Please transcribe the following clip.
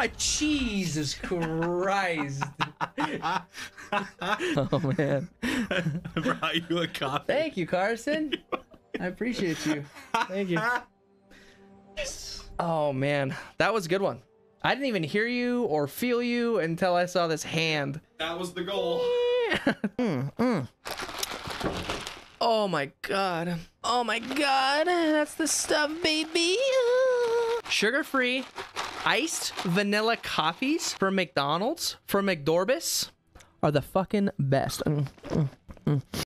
my Jesus Christ. Oh, man. I brought you a coffee. Thank you, Carson. I appreciate you. Thank you. Yes. Oh, man. That was a good one. I didn't even hear you or feel you until I saw this hand. That was the goal. Oh my god. Oh my god. That's the stuff, baby. Sugar-free iced vanilla coffees from McDonald's, from McDorbis, are the fucking best.